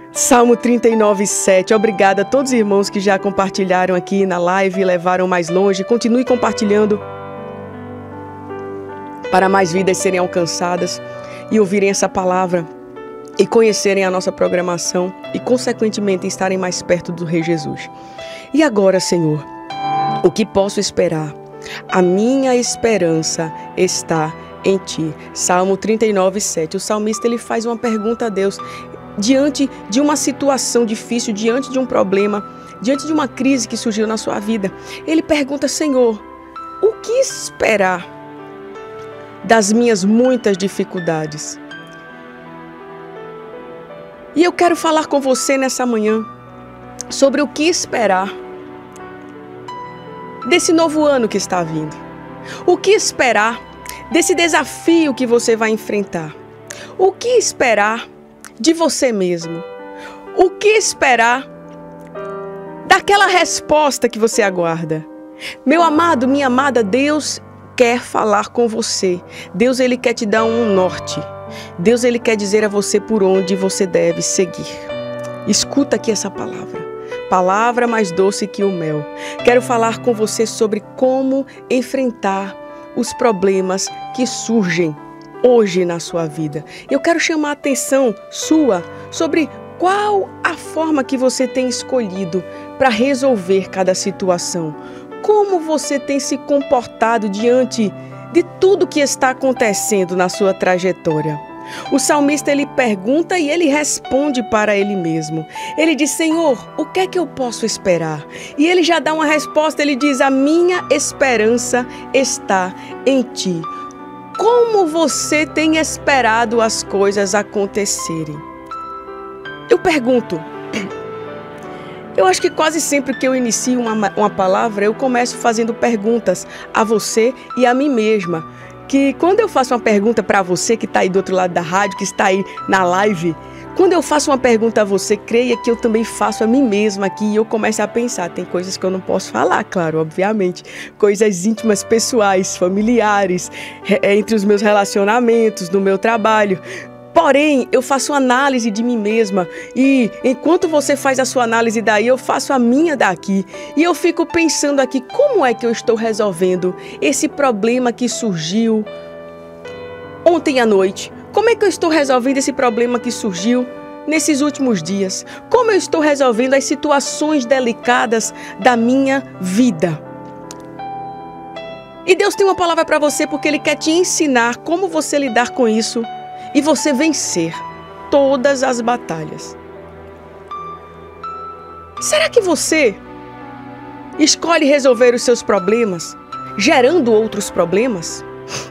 Salmo 39:7. Obrigada a todos os irmãos que já compartilharam aqui na live e levaram mais longe. Continue compartilhando para mais vidas serem alcançadas e ouvirem essa palavra e conhecerem a nossa programação e, consequentemente, estarem mais perto do Rei Jesus. E agora, Senhor, o que posso esperar? A minha esperança está em Ti. Salmo 39:7. O salmista ele faz uma pergunta a Deus. Diante de uma situação difícil, diante de um problema, diante de uma crise que surgiu na sua vida, ele pergunta: Senhor, o que esperar das minhas muitas dificuldades? E eu quero falar com você nessa manhã sobre o que esperar desse novo ano que está vindo. O que esperar desse desafio que você vai enfrentar? O que esperar de você mesmo? O que esperar daquela resposta que você aguarda? Meu amado, minha amada, Deus quer falar com você. Deus ele quer te dar um norte. Deus ele quer dizer a você por onde você deve seguir. Escuta aqui essa palavra. Palavra mais doce que o mel. Quero falar com você sobre como enfrentar os problemas que surgem hoje na sua vida. Eu quero chamar a atenção sua sobre qual a forma que você tem escolhido para resolver cada situação. Como você tem se comportado diante de tudo que está acontecendo na sua trajetória. O salmista ele pergunta e ele responde para ele mesmo. Ele diz: Senhor, o que é que eu posso esperar? E ele já dá uma resposta, ele diz: a minha esperança está em Ti. Como você tem esperado as coisas acontecerem? Eu pergunto. Eu acho que quase sempre que eu inicio uma palavra, eu começo fazendo perguntas a você e a mim mesma. Que quando eu faço uma pergunta para você que está aí do outro lado da rádio, que está aí na live, quando eu faço uma pergunta a você, creia que eu também faço a mim mesma aqui e eu começo a pensar. Tem coisas que eu não posso falar, claro, obviamente. Coisas íntimas, pessoais, familiares, entre os meus relacionamentos, no meu trabalho. Porém, eu faço análise de mim mesma e enquanto você faz a sua análise daí, eu faço a minha daqui. E eu fico pensando aqui, como é que eu estou resolvendo esse problema que surgiu ontem à noite? Como é que eu estou resolvendo esse problema que surgiu nesses últimos dias? Como eu estou resolvendo as situações delicadas da minha vida? E Deus tem uma palavra para você porque Ele quer te ensinar como você lidar com isso e você vencer todas as batalhas. Será que você escolhe resolver os seus problemas gerando outros problemas?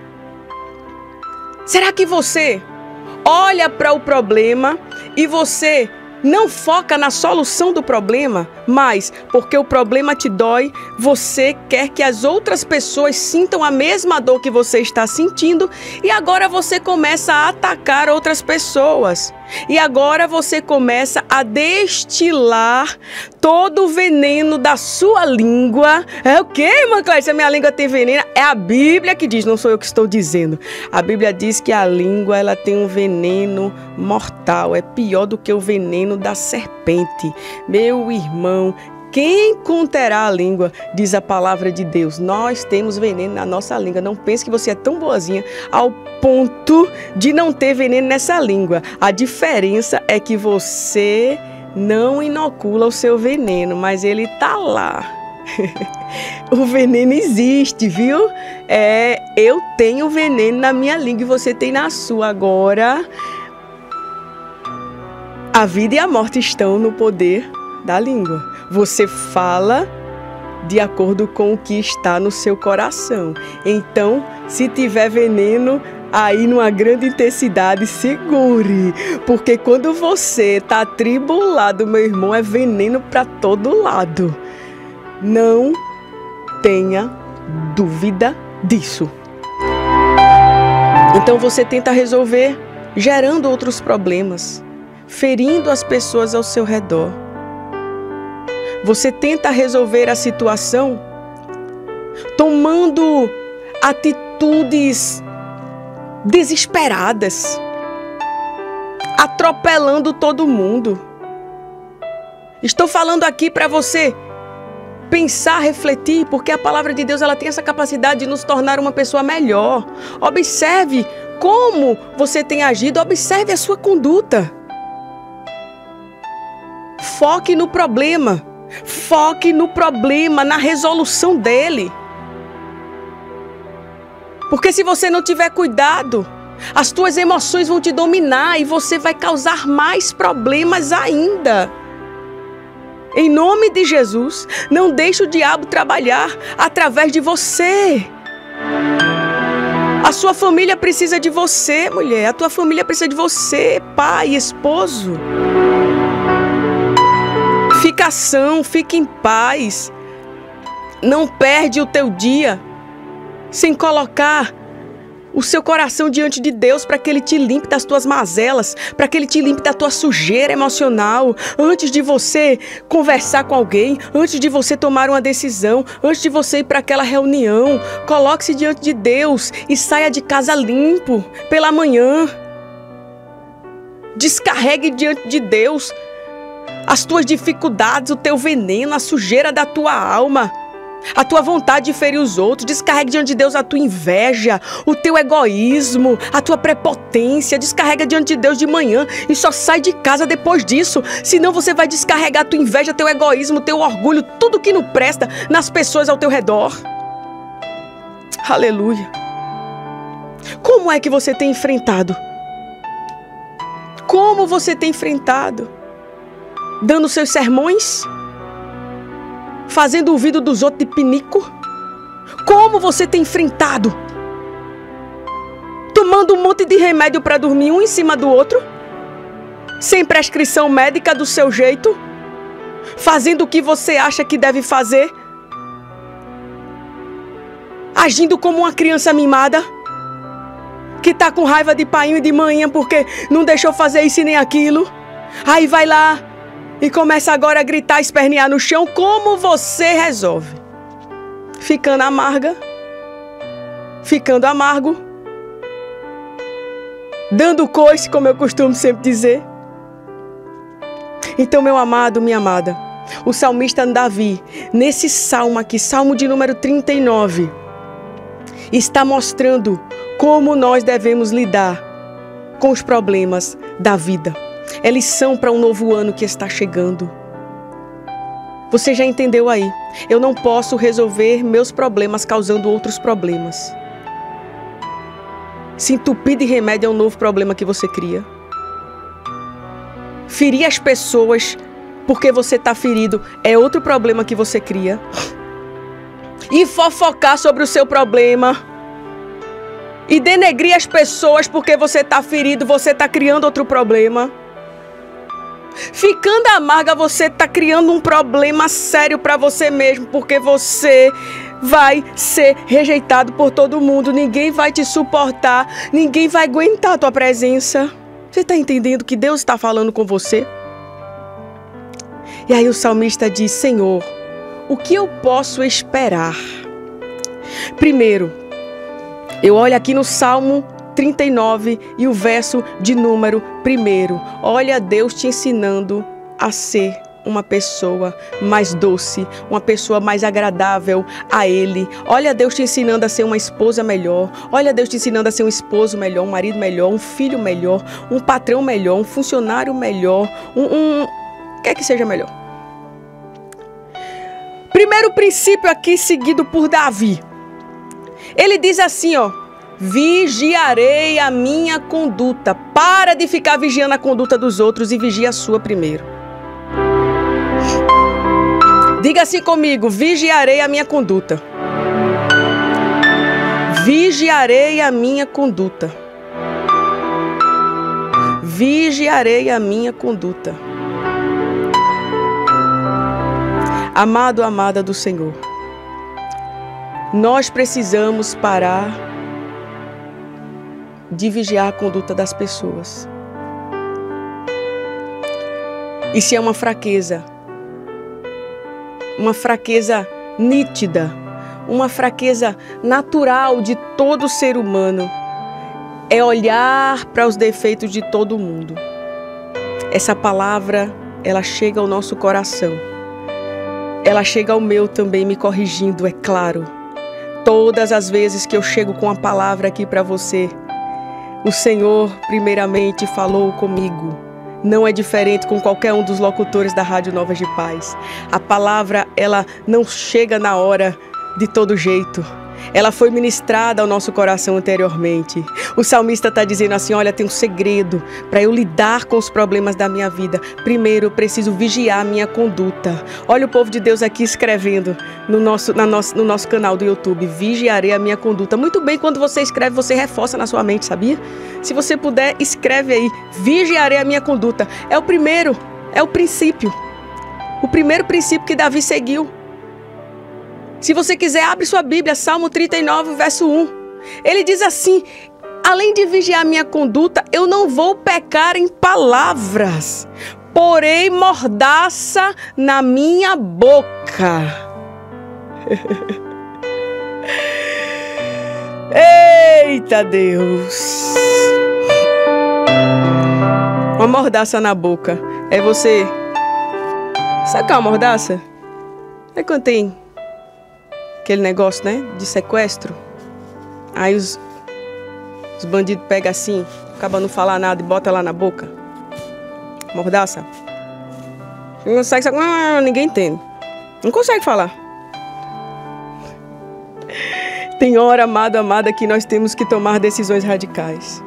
Será que você olha para o problema e você não foca na solução do problema, mas porque o problema te dói, você quer que as outras pessoas sintam a mesma dor que você está sentindo e agora você começa a atacar outras pessoas. E agora você começa a destilar todo o veneno da sua língua. É o quê, irmã Clécia? Minha língua tem veneno? É a Bíblia que diz, não sou eu que estou dizendo. A Bíblia diz que a língua ela tem um veneno mortal. É pior do que o veneno da serpente. Meu irmão, quem conterá a língua, diz a palavra de Deus. Nós temos veneno na nossa língua. Não pense que você é tão boazinha ao ponto de não ter veneno nessa língua. A diferença é que você não inocula o seu veneno, mas ele tá lá. O veneno existe, viu? Eu tenho veneno na minha língua e você tem na sua. Agora, a vida e a morte estão no poder da língua. Você fala de acordo com o que está no seu coração. Então, se tiver veneno aí numa grande intensidade, segure. Porque quando você está atribulado, meu irmão, é veneno para todo lado. Não tenha dúvida disso. Então você tenta resolver gerando outros problemas, ferindo as pessoas ao seu redor. Você tenta resolver a situação tomando atitudes desesperadas, atropelando todo mundo. Estou falando aqui para você pensar, refletir, porque a palavra de Deus ela tem essa capacidade de nos tornar uma pessoa melhor. Observe como você tem agido, observe a sua conduta. Foque no problema. Foque no problema, na resolução dele. Porque se você não tiver cuidado, as tuas emoções vão te dominar e você vai causar mais problemas ainda. Em nome de Jesus, não deixe o diabo trabalhar através de você. A sua família precisa de você, mulher. A tua família precisa de você, pai, esposo. Fica são, fica em paz. Não perde o teu dia sem colocar o seu coração diante de Deus para que Ele te limpe das tuas mazelas, para que Ele te limpe da tua sujeira emocional. Antes de você conversar com alguém, antes de você tomar uma decisão, antes de você ir para aquela reunião, coloque-se diante de Deus e saia de casa limpo pela manhã. Descarregue diante de Deus as tuas dificuldades, o teu veneno, a sujeira da tua alma, a tua vontade de ferir os outros. Descarregue diante de Deus a tua inveja, o teu egoísmo, a tua prepotência. Descarrega diante de Deus de manhã e só sai de casa depois disso. Senão você vai descarregar a tua inveja, teu egoísmo, teu orgulho, tudo que não presta nas pessoas ao teu redor. Aleluia. Como é que você tem enfrentado? Como você tem enfrentado? Dando seus sermões? Fazendo o ouvido dos outros de pinico? Como você tem enfrentado? Tomando um monte de remédio para dormir um em cima do outro? Sem prescrição médica do seu jeito? Fazendo o que você acha que deve fazer? Agindo como uma criança mimada? Que tá com raiva de pai e de mãe porque não deixou fazer isso e nem aquilo? Aí vai lá e começa agora a gritar, espernear no chão. Como você resolve? Ficando amarga? Ficando amargo? Dando coice, como eu costumo sempre dizer? Então, meu amado, minha amada, o salmista Davi, nesse salmo aqui, salmo de número 39, está mostrando como nós devemos lidar com os problemas da vida. É lição para um novo ano que está chegando. Você já entendeu aí? Eu não posso resolver meus problemas causando outros problemas. Se entupir de remédio é um novo problema que você cria. Ferir as pessoas porque você está ferido é outro problema que você cria. E fofocar sobre o seu problema e denegrir as pessoas porque você está ferido, você está criando outro problema. Ficando amarga, você está criando um problema sério para você mesmo, porque você vai ser rejeitado por todo mundo. Ninguém vai te suportar, ninguém vai aguentar a tua presença. Você está entendendo que Deus está falando com você? E aí o salmista diz: Senhor, o que eu posso esperar? Primeiro, eu olho aqui no Salmo 39 e o verso de número 1. Olha Deus te ensinando a ser uma pessoa mais doce, uma pessoa mais agradável a Ele. Olha Deus te ensinando a ser uma esposa melhor. Olha Deus te ensinando a ser um esposo melhor, um marido melhor, um filho melhor, um patrão melhor, um funcionário melhor, quer que seja melhor. Primeiro princípio aqui seguido por Davi. Ele diz assim, ó: vigiarei a minha conduta. Para de ficar vigiando a conduta dos outros e vigia a sua primeiro. Diga assim comigo: vigiarei a minha conduta. Vigiarei a minha conduta. Vigiarei a minha conduta. Amado, amada do Senhor, nós precisamos parar de vigiar a conduta das pessoas. Isso é uma fraqueza nítida, uma fraqueza natural de todo ser humano. É olhar para os defeitos de todo mundo. Essa palavra ela chega ao nosso coração. Ela chega ao meu também, me corrigindo, é claro. Todas as vezes que eu chego com a palavra aqui para você, o Senhor primeiramente falou comigo. Não é diferente com qualquer um dos locutores da Rádio Novas de Paz. A palavra, ela não chega na hora de todo jeito. Ela foi ministrada ao nosso coração anteriormente. O salmista está dizendo assim, olha, tem um segredo para eu lidar com os problemas da minha vida. Primeiro, eu preciso vigiar a minha conduta. Olha o povo de Deus aqui escrevendo no nosso canal do YouTube. Vigiarei a minha conduta. Muito bem, quando você escreve, você reforça na sua mente, sabia? Se você puder, escreve aí. Vigiarei a minha conduta. É o primeiro, é o princípio. O primeiro princípio que Davi seguiu. Se você quiser, abre sua Bíblia, Salmo 39, verso 1. Ele diz assim, além de vigiar minha conduta, eu não vou pecar em palavras, porém mordaça na minha boca. Eita Deus! Uma mordaça na boca. É você... Sabe o que é uma mordaça? É quando tem... aquele negócio, né, de sequestro. Aí os bandidos pegam assim, acaba não falar nada e bota lá na boca. Mordaça. Não consegue, ninguém entende. Não consegue falar. Tem hora, amado, amada, que nós temos que tomar decisões radicais.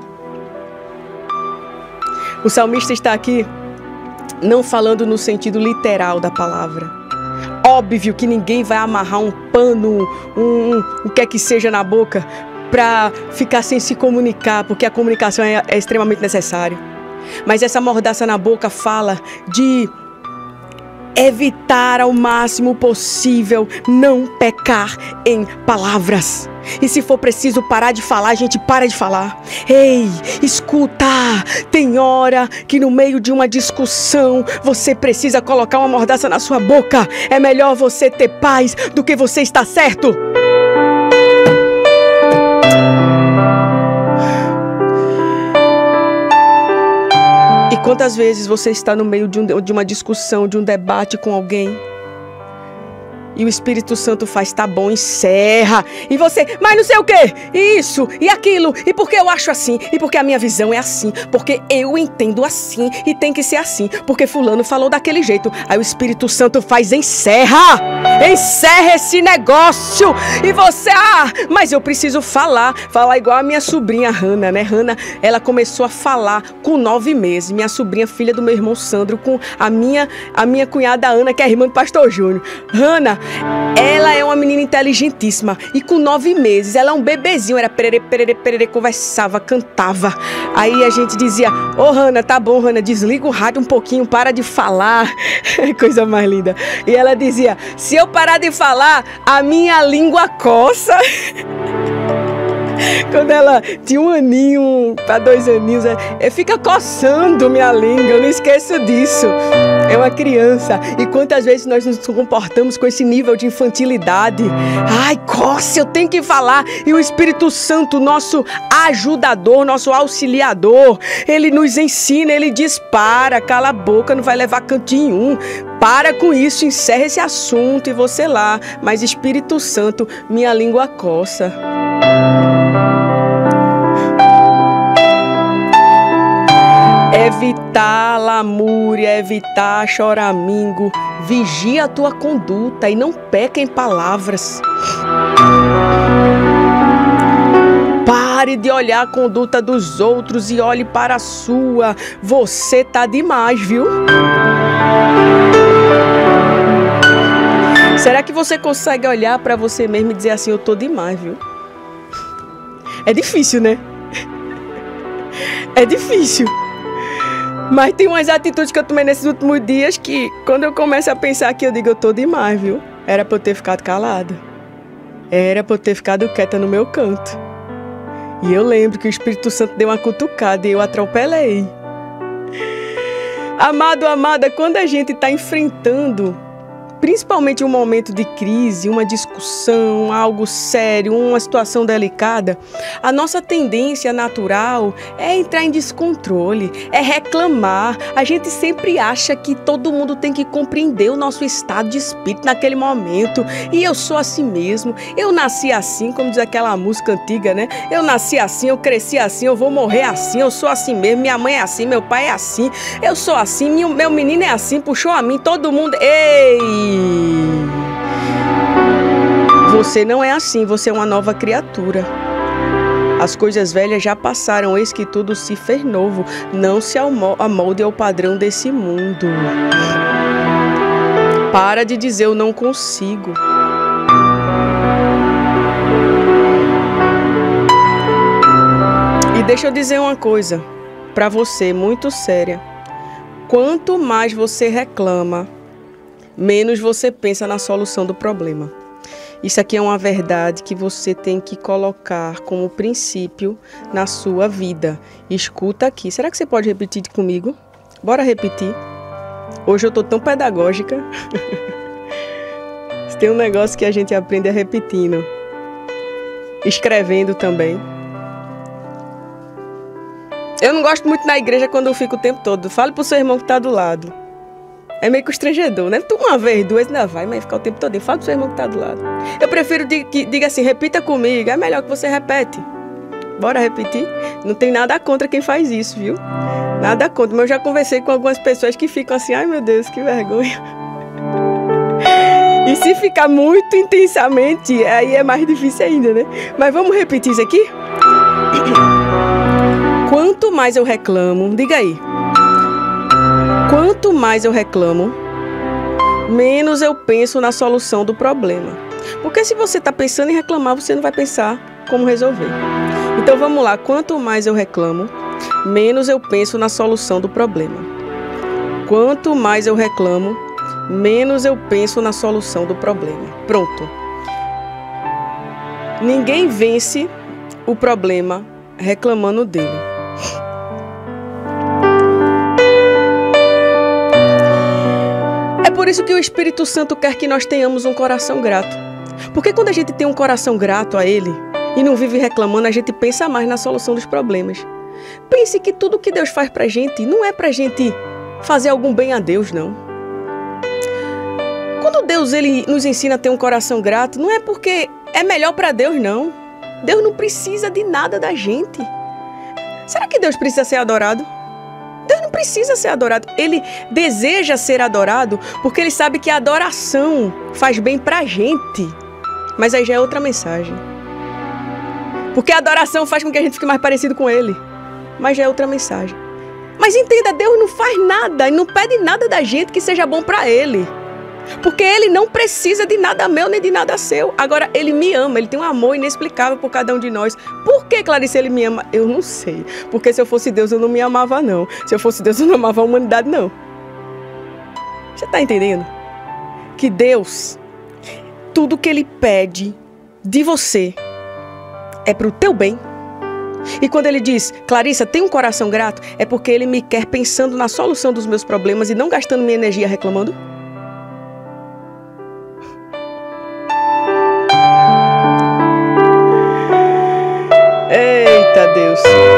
O salmista está aqui não falando no sentido literal da palavra. Óbvio que ninguém vai amarrar um pano, o que é que seja na boca, para ficar sem se comunicar, porque a comunicação é extremamente necessária. Mas essa mordaça na boca fala de evitar ao máximo possível não pecar em palavras. E se for preciso parar de falar, a gente para de falar. Ei, escuta, tem hora que no meio de uma discussão você precisa colocar uma mordaça na sua boca. É melhor você ter paz do que você estar certo. E quantas vezes você está no meio de uma discussão, de um debate com alguém, e o Espírito Santo faz, tá bom, encerra. E você, mas não sei o quê, isso, e aquilo, e porque eu acho assim, e porque a minha visão é assim, porque eu entendo assim, e tem que ser assim, porque fulano falou daquele jeito. Aí o Espírito Santo faz, encerra esse negócio. E você, mas eu preciso falar igual a minha sobrinha Hannah, né? Hannah, ela começou a falar com 9 meses. Minha sobrinha, filha do meu irmão Sandro, com a minha cunhada Ana, que é irmã do pastor Júnior. Hannah, ela é uma menina inteligentíssima. E com 9 meses, ela é um bebezinho. Era perere, conversava, cantava. Aí a gente dizia, Hannah, tá bom, Hannah, desliga o rádio um pouquinho, para de falar. Coisa mais linda. E ela dizia, se eu parar de falar, a minha língua coça. Quando ela tinha 1 aninho para 2 aninhos, fica coçando minha língua, eu não esqueço disso. É uma criança. E quantas vezes nós nos comportamos com esse nível de infantilidade? Ai, coça, eu tenho que falar. E o Espírito Santo, nosso ajudador, nosso auxiliador, ele nos ensina, ele diz, cala a boca, não vai levar cantinho nenhum. Para com isso, encerra esse assunto e você lá. Mas Espírito Santo, minha língua coça. Evitar lamúria, evitar choramingo. Vigia a tua conduta e não peca em palavras. Pare de olhar a conduta dos outros e olhe para a sua. Você tá demais, viu? Será que você consegue olhar para você mesmo e dizer assim, eu tô demais, viu? É difícil, né? É difícil. Mas tem umas atitudes que eu tomei nesses últimos dias que, quando eu começo a pensar aqui, eu digo, eu tô demais, viu? Era pra eu ter ficado calada. Era pra eu ter ficado quieta no meu canto. E eu lembro que o Espírito Santo deu uma cutucada e eu atropelei. Amado, amada, quando a gente tá enfrentando principalmente um momento de crise, uma discussão, algo sério, uma situação delicada, a nossa tendência natural é entrar em descontrole, é reclamar. A gente sempre acha que todo mundo tem que compreender o nosso estado de espírito naquele momento. E eu sou assim mesmo, eu nasci assim, como diz aquela música antiga, né? Eu nasci assim, eu cresci assim, eu vou morrer assim, eu sou assim mesmo, minha mãe é assim, meu pai é assim, eu sou assim, meu menino é assim, puxou a mim, todo mundo... Ei! Você não é assim, você é uma nova criatura. As coisas velhas já passaram, eis que tudo se fez novo. Não se amolde ao padrão desse mundo. Para de dizer eu não consigo. E deixa eu dizer uma coisa para você, muito séria. Quanto mais você reclama, menos você pensa na solução do problema. Isso aqui é uma verdade que você tem que colocar como princípio na sua vida. Escuta aqui. Será que você pode repetir comigo? Bora repetir. Hoje eu tô tão pedagógica. Tem um negócio que a gente aprende repetindo. Escrevendo também. Eu não gosto muito na igreja quando eu fico o tempo todo. Fale pro seu irmão que tá do lado. É meio constrangedor, né? Tu uma vez, duas, ainda vai, mas ficar o tempo todo. Fala pro seu irmão que tá do lado. Eu prefiro que diga assim, repita comigo. É melhor que você repete. Bora repetir? Não tem nada contra quem faz isso, viu? Nada contra. Mas eu já conversei com algumas pessoas que ficam assim, ai meu Deus, que vergonha. E se ficar muito intensamente, aí é mais difícil ainda, né? Mas vamos repetir isso aqui? Quanto mais eu reclamo, diga aí. Quanto mais eu reclamo, menos eu penso na solução do problema. Porque se você está pensando em reclamar, você não vai pensar como resolver. Então vamos lá, quanto mais eu reclamo, menos eu penso na solução do problema. Quanto mais eu reclamo, menos eu penso na solução do problema. Pronto. Ninguém vence o problema reclamando dele. É por isso que o Espírito Santo quer que nós tenhamos um coração grato. Porque quando a gente tem um coração grato a Ele e não vive reclamando, a gente pensa mais na solução dos problemas. Pense que tudo que Deus faz pra gente não é pra gente fazer algum bem a Deus, não. Quando Deus ele nos ensina a ter um coração grato, não é porque é melhor pra Deus, não. Deus não precisa de nada da gente. Será que Deus precisa ser adorado? Deus não precisa ser adorado. Ele deseja ser adorado porque Ele sabe que a adoração faz bem pra gente. Mas aí já é outra mensagem. Porque a adoração faz com que a gente fique mais parecido com Ele. Mas já é outra mensagem. Mas entenda, Deus não faz nada e não pede nada da gente que seja bom pra Ele. Porque Ele não precisa de nada meu nem de nada seu. Agora, Ele me ama, Ele tem um amor inexplicável por cada um de nós. Por que, Clarice, Ele me ama? Eu não sei. Porque se eu fosse Deus, eu não me amava, não. Se eu fosse Deus, eu não amava a humanidade, não. Você está entendendo? Que Deus, tudo que Ele pede de você é para o teu bem. E quando Ele diz, Clarissa, tem um coração grato, é porque Ele me quer pensando na solução dos meus problemas e não gastando minha energia reclamando. Eita Deus.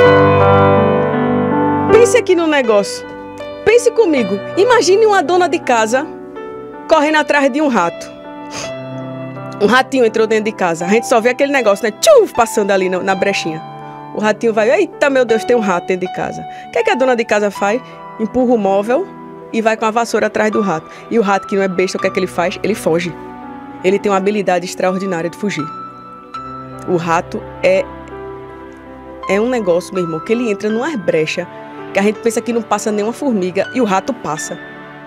Pense aqui no negócio. Pense comigo. Imagine uma dona de casa correndo atrás de um rato. Um ratinho entrou dentro de casa. A gente só vê aquele negócio, né? Tchuf, passando ali na brechinha. O ratinho vai, eita meu Deus, tem um rato dentro de casa. O que é que a dona de casa faz? Empurra o móvel e vai com a vassoura atrás do rato. E o rato, que não é besta, o que é que ele faz? Ele foge. Ele tem uma habilidade extraordinária de fugir. O rato é um negócio, meu irmão, que ele entra numa brecha que a gente pensa que não passa nenhuma formiga e o rato passa.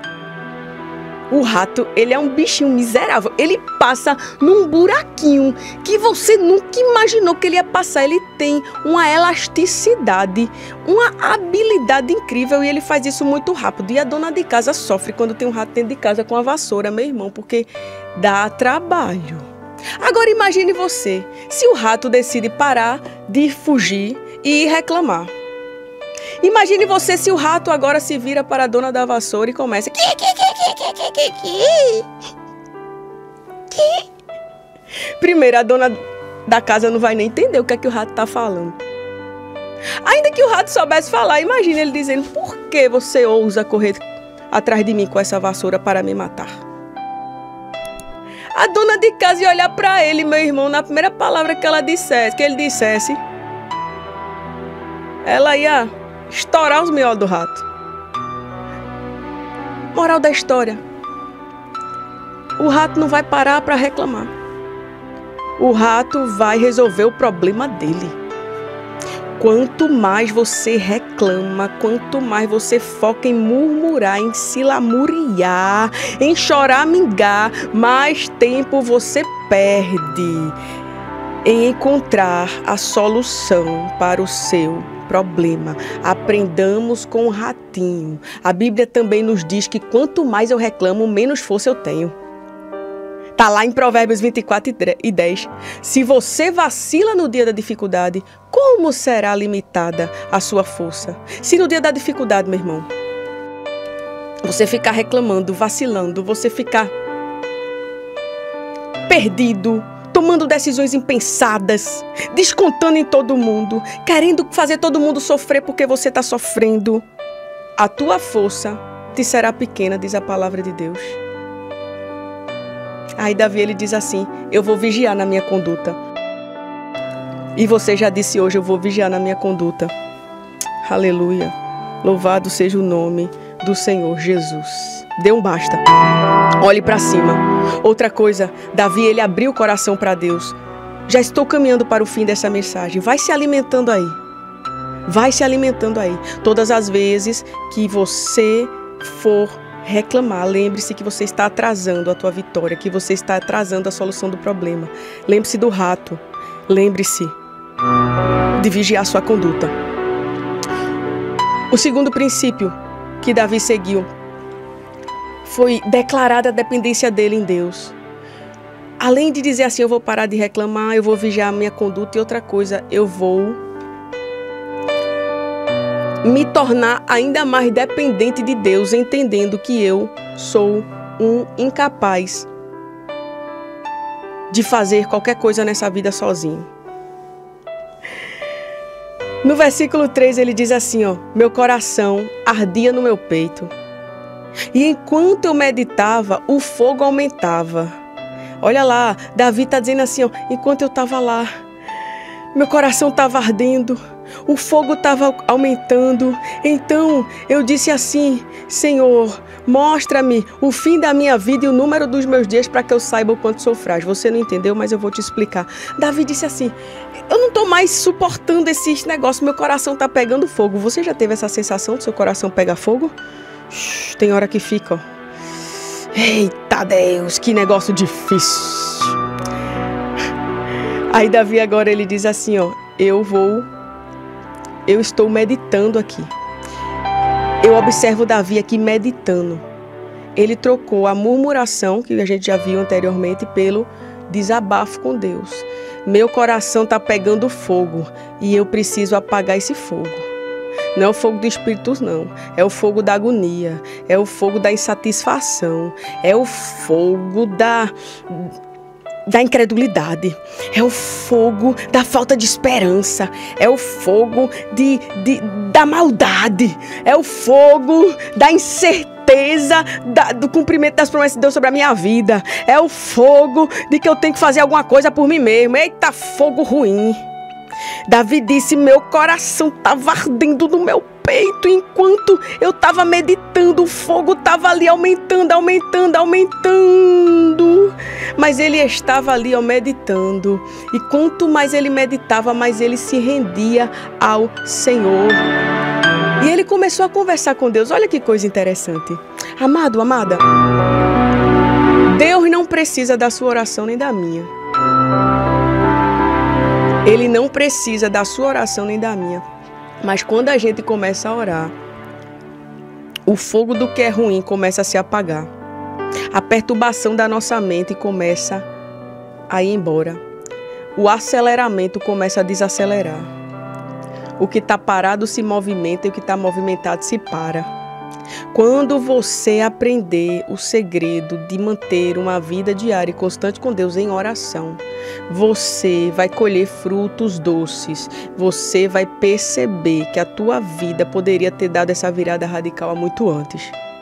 O rato, ele é um bichinho miserável. Ele passa num buraquinho que você nunca imaginou que ele ia passar. Ele tem uma elasticidade, uma habilidade incrível e ele faz isso muito rápido. E a dona de casa sofre quando tem um rato dentro de casa com a vassoura, meu irmão, porque dá trabalho. Agora imagine você, se o rato decide parar de fugir e ir reclamar. Imagine você se o rato agora se vira para a dona da vassoura e começa... Primeiro, a dona da casa não vai nem entender o que é que o rato tá falando. Ainda que o rato soubesse falar, imagine ele dizendo: por que você ousa correr atrás de mim com essa vassoura para me matar? A dona de casa ia olhar para ele, meu irmão, na primeira palavra que ele dissesse, ela ia estourar os miolos do rato. Moral da história: o rato não vai parar para reclamar. O rato vai resolver o problema dele. Quanto mais você reclama, quanto mais você foca em murmurar, em se lamuriar, em choramingar, mais tempo você perde em encontrar a solução para o seu problema. Aprendamos com o ratinho. A Bíblia também nos diz que quanto mais eu reclamo, menos força eu tenho. Está lá em Provérbios 24:10. Se você vacila no dia da dificuldade, como será limitada a sua força? Se no dia da dificuldade, meu irmão, você ficar reclamando, vacilando, você ficar perdido, tomando decisões impensadas, descontando em todo mundo, querendo fazer todo mundo sofrer porque você está sofrendo, a tua força te será pequena, diz a palavra de Deus. Aí Davi, ele diz assim: eu vou vigiar na minha conduta. E você já disse hoje: eu vou vigiar na minha conduta. Aleluia. Louvado seja o nome do Senhor Jesus. Dê um basta. Olhe para cima. Outra coisa, Davi, ele abriu o coração para Deus. Já estou caminhando para o fim dessa mensagem. Vai se alimentando aí. Vai se alimentando aí. Todas as vezes que você for reclamar, lembre-se que você está atrasando a tua vitória, que você está atrasando a solução do problema. Lembre-se do rato. Lembre-se de vigiar sua conduta. O segundo princípio que Davi seguiu foi declarar a dependência dele em Deus. Além de dizer assim: eu vou parar de reclamar, eu vou vigiar a minha conduta, e outra coisa, eu vou me tornar ainda mais dependente de Deus, entendendo que eu sou um incapaz de fazer qualquer coisa nessa vida sozinho. No versículo 3 ele diz assim, ó: meu coração ardia no meu peito, e enquanto eu meditava, o fogo aumentava. Olha lá, Davi está dizendo assim, ó: enquanto eu estava lá, meu coração estava ardendo, o fogo estava aumentando. Então eu disse assim: Senhor, mostra-me o fim da minha vida e o número dos meus dias para que eu saiba o quanto sou frágil. Você não entendeu, mas eu vou te explicar. Davi disse assim: eu não estou mais suportando esses negócios, meu coração está pegando fogo. Você já teve essa sensação de seu coração pegar fogo? Tem hora que fica, ó. Eita Deus, que negócio difícil. Aí Davi agora ele diz assim, ó: eu estou meditando aqui. Eu observo Davi aqui meditando. Ele trocou a murmuração, que a gente já viu anteriormente, pelo desabafo com Deus. Meu coração está pegando fogo e eu preciso apagar esse fogo. Não é o fogo do Espírito, não. É o fogo da agonia. É o fogo da insatisfação. É o fogo da incredulidade. É o fogo da falta de esperança. É o fogo da maldade. É o fogo da incerteza do cumprimento das promessas de Deus sobre a minha vida. É o fogo de que eu tenho que fazer alguma coisa por mim mesmo. Eita, fogo ruim. Davi disse: meu coração estava ardendo no meu peito. Enquanto eu estava meditando, o fogo estava ali aumentando. Mas ele estava ali, ó, meditando. E quanto mais ele meditava, mais ele se rendia ao Senhor. E ele começou a conversar com Deus. Olha que coisa interessante. Amado, amada, Deus não precisa da sua oração nem da minha. Ele não precisa da sua oração nem da minha. Mas quando a gente começa a orar, o fogo do que é ruim começa a se apagar. A perturbação da nossa mente começa a ir embora. O aceleramento começa a desacelerar. O que está parado se movimenta e o que está movimentado se para. Quando você aprender o segredo de manter uma vida diária e constante com Deus em oração, você vai colher frutos doces. Você vai perceber que a tua vida poderia ter dado essa virada radical há muito antes.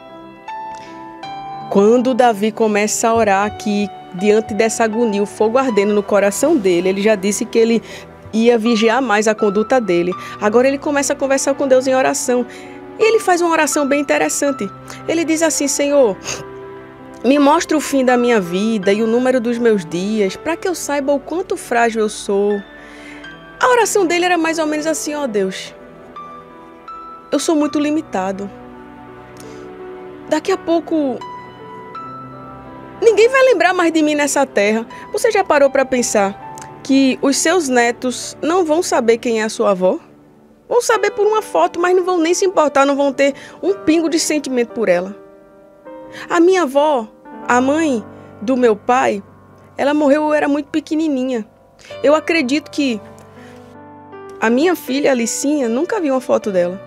Quando Davi começa a orar aqui, diante dessa agonia, o fogo ardendo no coração dele, ele já disse que ele ia vigiar mais a conduta dele. Agora ele começa a conversar com Deus em oração. E ele faz uma oração bem interessante. Ele diz assim: Senhor, me mostra o fim da minha vida e o número dos meus dias, para que eu saiba o quanto frágil eu sou. A oração dele era mais ou menos assim: ó Deus, eu sou muito limitado. Daqui a pouco ninguém vai lembrar mais de mim nessa terra. Você já parou para pensar que os seus netos não vão saber quem é a sua avó? Vão saber por uma foto, mas não vão nem se importar, não vão ter um pingo de sentimento por ela. A minha avó, a mãe do meu pai, ela morreu, eu era muito pequenininha. Eu acredito que a minha filha, Alicinha, nunca viu uma foto dela.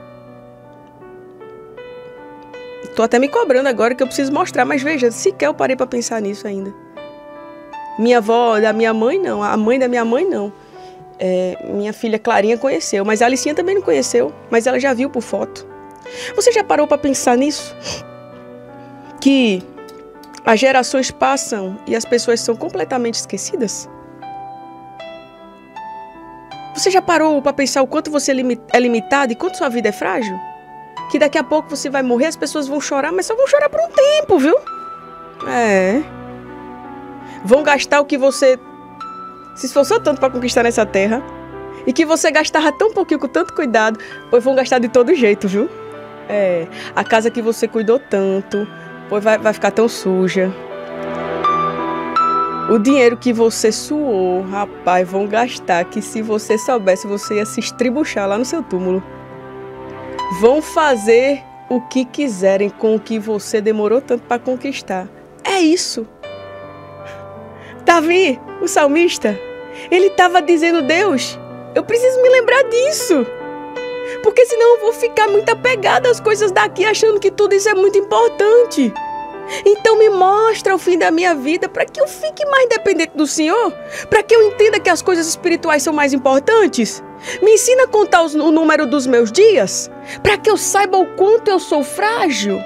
Tô até me cobrando agora que eu preciso mostrar, mas veja, sequer eu parei para pensar nisso ainda. Minha avó da minha mãe, não. A mãe da minha mãe, não. Minha filha Clarinha conheceu, mas a Alicinha também não conheceu, mas ela já viu por foto. Você já parou para pensar nisso? Que as gerações passam e as pessoas são completamente esquecidas? Você já parou para pensar o quanto você é limitado e quanto sua vida é frágil? Que daqui a pouco você vai morrer, as pessoas vão chorar, mas só vão chorar por um tempo, viu? Vão gastar o que você se esforçou tanto para conquistar nessa terra e que você gastava tão pouquinho, com tanto cuidado, pois vão gastar de todo jeito, viu? A casa que você cuidou tanto, pois vai ficar tão suja. O dinheiro que você suou, rapaz, vão gastar, que se você soubesse, você ia se estribuchar lá no seu túmulo. Vão fazer o que quiserem com o que você demorou tanto para conquistar. É isso. Davi, o salmista, ele estava dizendo: Deus, eu preciso me lembrar disso. Porque senão eu vou ficar muito apegada às coisas daqui, achando que tudo isso é muito importante. Então me mostra o fim da minha vida para que eu fique mais dependente do Senhor, para que eu entenda que as coisas espirituais são mais importantes. Me ensina a contar o número dos meus dias, para que eu saiba o quanto eu sou frágil.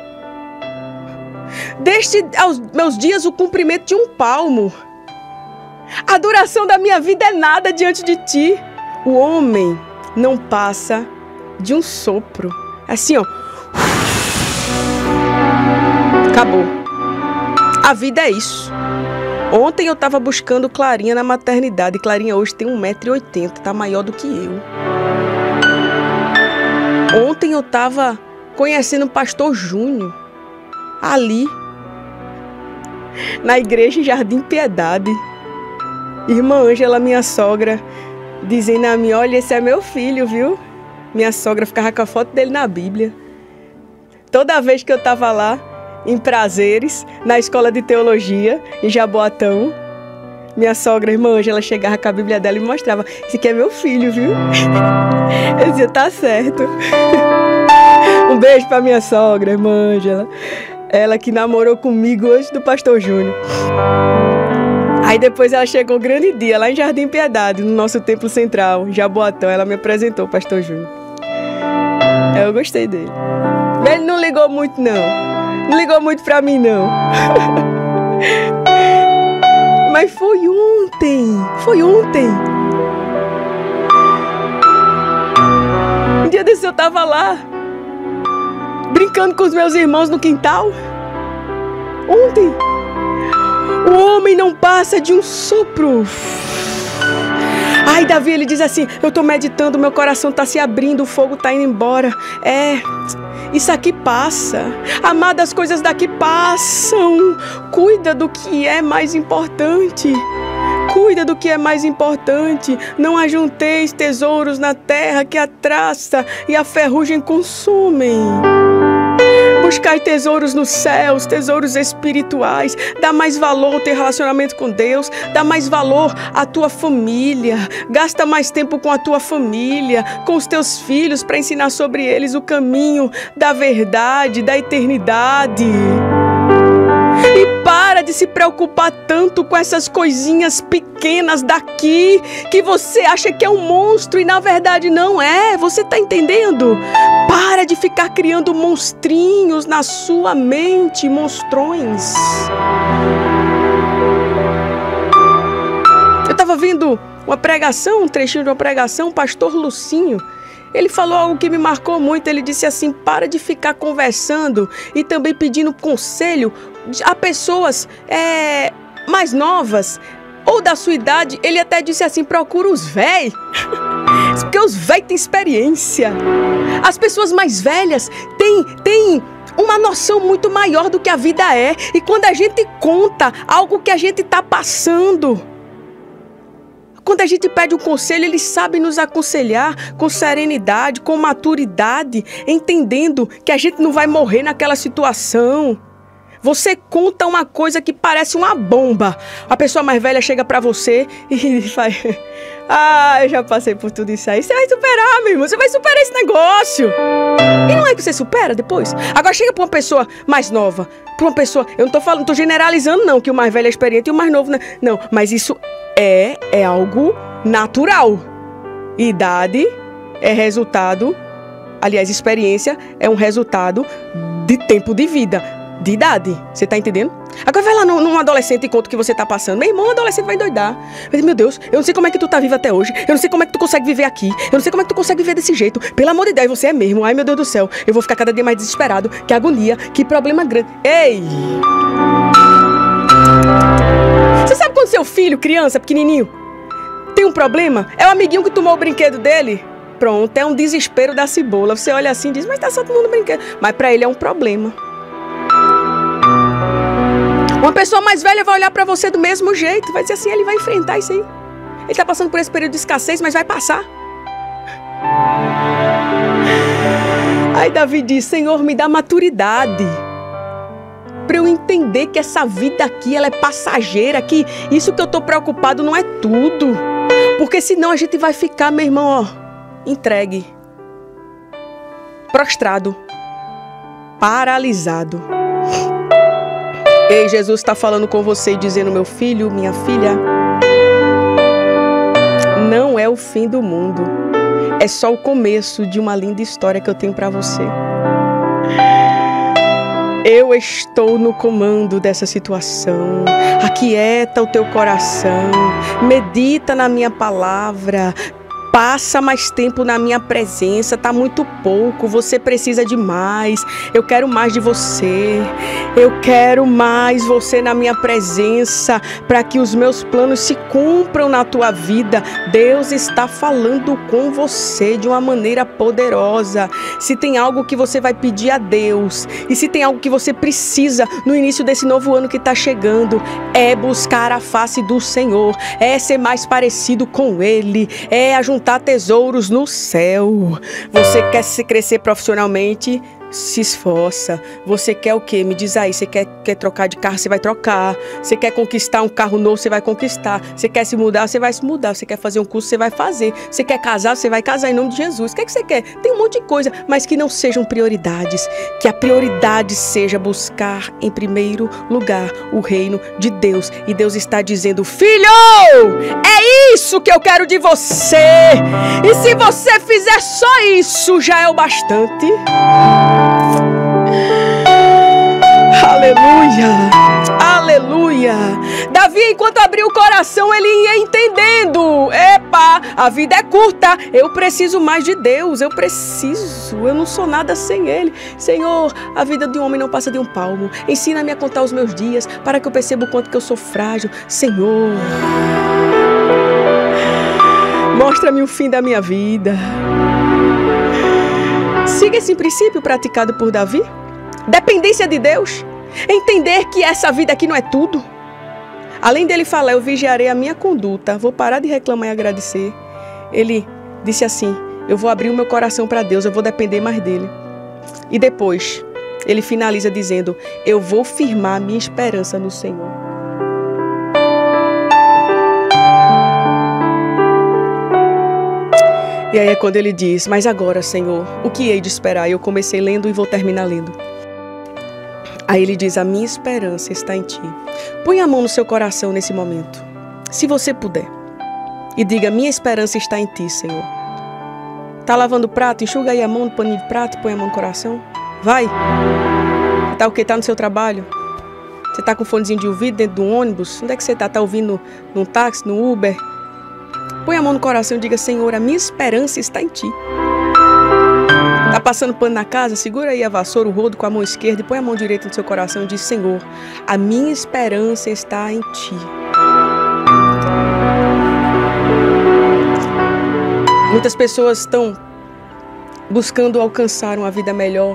Deixe aos meus dias o comprimento de um palmo. A duração da minha vida é nada diante de ti. O homem não passa de um sopro. Assim, ó. Acabou. A vida é isso. Ontem eu estava buscando Clarinha na maternidade. Clarinha hoje tem 1,80 m, tá maior do que eu. Ontem eu estava conhecendo o pastor Júnior, ali, na igreja em Jardim Piedade. Irmã Ângela, minha sogra, dizendo a mim: olha, esse é meu filho, viu? Minha sogra ficava com a foto dele na Bíblia. Toda vez que eu estava lá, em Prazeres, na escola de teologia, em Jaboatão, minha sogra, irmã Ângela, chegava com a Bíblia dela e me mostrava: esse aqui é meu filho, viu? Eu dizia: tá certo. Um beijo pra minha sogra, irmã Ângela. Ela que namorou comigo antes do pastor Júnior. Aí depois ela chegou grande dia, lá em Jardim Piedade, no nosso templo central, em Jaboatão. Ela me apresentou o pastor Júnior. Eu gostei dele. Ele não ligou muito, não. Não ligou muito pra mim, não. Mas foi ontem. Foi ontem. Um dia desse eu tava lá, brincando com os meus irmãos no quintal. Ontem. O homem não passa de um sopro. Ai, Davi, ele diz assim: eu tô meditando, meu coração tá se abrindo, o fogo tá indo embora. Isso aqui passa. Amada, as coisas daqui passam. Cuida do que é mais importante. Cuida do que é mais importante. Não ajunteis tesouros na terra que a traça e a ferrugem consumem. Buscar tesouros nos céus, tesouros espirituais. Dá mais valor ao teu relacionamento com Deus. Dá mais valor à tua família. Gasta mais tempo com a tua família, com os teus filhos, para ensinar sobre eles o caminho da verdade, da eternidade. E para de se preocupar tanto com essas coisinhas pequenas daqui, que você acha que é um monstro e na verdade não é. Você está entendendo? Para de ficar criando monstrinhos na sua mente, monstrões. Eu estava vendo uma pregação, um trechinho de uma pregação, o pastor Lucinho. Ele falou algo que me marcou muito. Ele disse assim: para de ficar conversando e também pedindo conselho a pessoas mais novas ou da sua idade. Ele até disse assim: procura os véi, porque os véi têm experiência. As pessoas mais velhas têm uma noção muito maior do que a vida é. E quando a gente conta algo que a gente está passando, quando a gente pede um conselho, eles sabem nos aconselhar com serenidade, com maturidade, entendendo que a gente não vai morrer naquela situação. Você conta uma coisa que parece uma bomba. A pessoa mais velha chega pra você e faz: eu já passei por tudo isso aí. Você vai superar, meu irmão. Você vai superar esse negócio. E não é que você supera depois? Agora chega pra uma pessoa mais nova, pra uma pessoa... Eu não tô generalizando não, que o mais velho é experiente e o mais novo não. Não, mas isso é algo natural. Idade é resultado... Aliás, experiência é um resultado de tempo de vida, de idade. Você tá entendendo? Agora vai lá num adolescente e conta o que você tá passando. Meu irmão, o adolescente vai endoidar. Meu Deus, eu não sei como é que tu tá vivo até hoje. Eu não sei como é que tu consegue viver aqui. Eu não sei como é que tu consegue viver desse jeito. Pelo amor de Deus, você é mesmo. Ai, meu Deus do céu. Eu vou ficar cada dia mais desesperado. Que agonia, que problema grande. Ei! Você sabe quando seu filho, criança, pequenininho, tem um problema? É o amiguinho que tomou o brinquedo dele? Pronto, é um desespero da cebola. Você olha assim e diz: mas tá só tomando brinquedo. Mas pra ele é um problema. Uma pessoa mais velha vai olhar pra você do mesmo jeito, vai dizer assim: ele vai enfrentar isso aí. Ele tá passando por esse período de escassez, mas vai passar. Aí Davi diz: Senhor, me dá maturidade pra eu entender que essa vida aqui, ela é passageira, que isso que eu tô preocupado não é tudo. Porque senão a gente vai ficar, meu irmão, entregue, prostrado, paralisado. Ei, Jesus está falando com você e dizendo: meu filho, minha filha, não é o fim do mundo. É só o começo de uma linda história que eu tenho para você. Eu estou no comando dessa situação. Aquieta o teu coração. Medita na minha palavra. Passa mais tempo na minha presença, tá muito pouco, você precisa de mais. Eu quero mais de você. Eu quero mais você na minha presença, para que os meus planos se cumpram na tua vida. Deus está falando com você de uma maneira poderosa. Se tem algo que você vai pedir a Deus, e se tem algo que você precisa no início desse novo ano que está chegando, é buscar a face do Senhor, é ser mais parecido com Ele, é ajuntar tesouros no céu. Você quer se crescer profissionalmente? Se esforça. Você quer o quê? Me diz aí. Você quer trocar de carro? Você vai trocar. Você quer conquistar um carro novo? Você vai conquistar. Você quer se mudar? Você vai se mudar. Você quer fazer um curso? Você vai fazer. Você quer casar? Você vai casar em nome de Jesus. O que é que você quer? Tem um monte de coisa, mas que não sejam prioridades. Que a prioridade seja buscar em primeiro lugar o reino de Deus. E Deus está dizendo: filho, é isso que eu quero de você. E se você fizer só isso, já é o bastante. Aleluia, aleluia. Davi, enquanto abriu o coração, ele ia entendendo: epa, a vida é curta, eu preciso mais de Deus, eu não sou nada sem Ele. Senhor, a vida de um homem não passa de um palmo. Ensina-me a contar os meus dias, para que eu perceba o quanto que eu sou frágil. Senhor, mostra-me o fim da minha vida. Siga esse princípio praticado por Davi. Dependência de Deus. Entender que essa vida aqui não é tudo. Além dele falar: eu vigiarei a minha conduta, vou parar de reclamar e agradecer. Ele disse assim: eu vou abrir o meu coração para Deus, eu vou depender mais dele. E depois, ele finaliza dizendo: eu vou firmar minha esperança no Senhor. E aí é quando ele diz: mas agora, Senhor, o que hei de esperar? Eu comecei lendo e vou terminar lendo. Aí ele diz: a minha esperança está em Ti. Põe a mão no seu coração nesse momento, se você puder, e diga: minha esperança está em Ti, Senhor. Tá lavando prato? Enxuga aí a mão no paninho de prato e põe a mão no coração. Vai! Tá o quê? Tá no seu trabalho? Você tá com fonezinho de ouvido dentro do ônibus? Onde é que você tá? Tá ouvindo num táxi, no Uber? Põe a mão no coração e diga: Senhor, a minha esperança está em Ti. Tá passando pano na casa? Segura aí a vassoura, o rodo com a mão esquerda e põe a mão direita no seu coração e diz: Senhor, a minha esperança está em Ti. Muitas pessoas estão buscando alcançar uma vida melhor,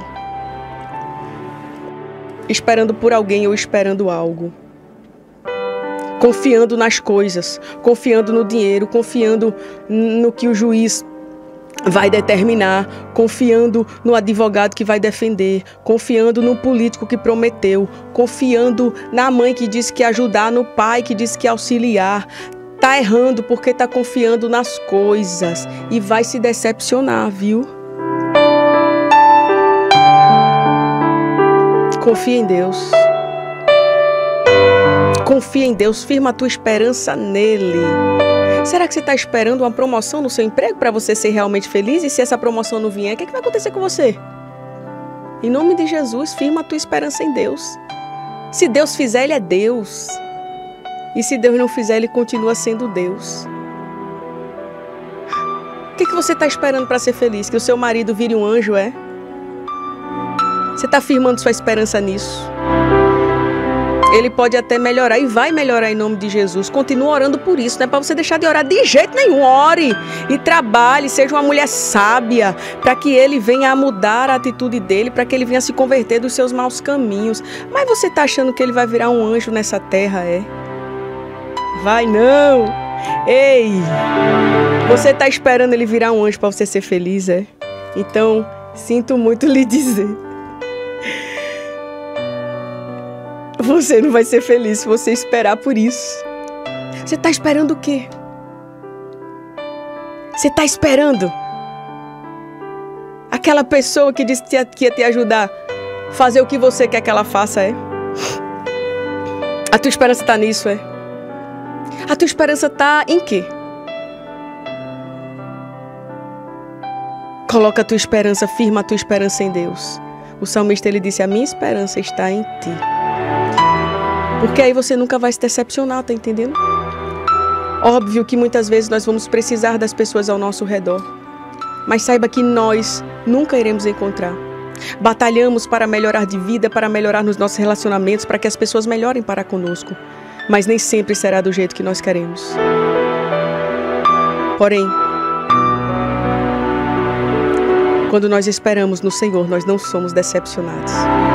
esperando por alguém ou esperando algo. Confiando nas coisas, confiando no dinheiro, confiando no que o juiz vai determinar, confiando no advogado que vai defender, confiando no político que prometeu, confiando na mãe que disse que ia ajudar, no pai que disse que ia auxiliar. Tá errando porque tá confiando nas coisas e vai se decepcionar, viu? Confia em Deus. Confia em Deus, firma a tua esperança nele. Será que você está esperando uma promoção no seu emprego para você ser realmente feliz? E se essa promoção não vier, o que vai acontecer com você? Em nome de Jesus, firma a tua esperança em Deus. Se Deus fizer, Ele é Deus. E se Deus não fizer, Ele continua sendo Deus. O que você está esperando para ser feliz? Que o seu marido vire um anjo, é? Você está firmando sua esperança nisso? Ele pode até melhorar e vai melhorar em nome de Jesus. Continua orando por isso, não é para você deixar de orar de jeito nenhum. Ore e trabalhe, seja uma mulher sábia, para que ele venha a mudar a atitude dele, para que ele venha a se converter dos seus maus caminhos. Mas você está achando que ele vai virar um anjo nessa terra, é? Vai não! Ei! Você está esperando ele virar um anjo para você ser feliz, é? Então, sinto muito lhe dizer. Você não vai ser feliz se você esperar por isso. Você está esperando o quê? Você está esperando aquela pessoa que disse que ia te ajudar a fazer o que você quer que ela faça, é? A tua esperança está nisso, é? A tua esperança está em quê? Coloca a tua esperança, firma a tua esperança em Deus. O salmista, ele disse: a minha esperança está em Ti. Porque aí você nunca vai se decepcionar, tá entendendo? Óbvio que muitas vezes nós vamos precisar das pessoas ao nosso redor. Mas saiba que nós nunca iremos encontrar. Batalhamos para melhorar de vida, para melhorar nos nossos relacionamentos, para que as pessoas melhorem para conosco. Mas nem sempre será do jeito que nós queremos. Porém, quando nós esperamos no Senhor, nós não somos decepcionados.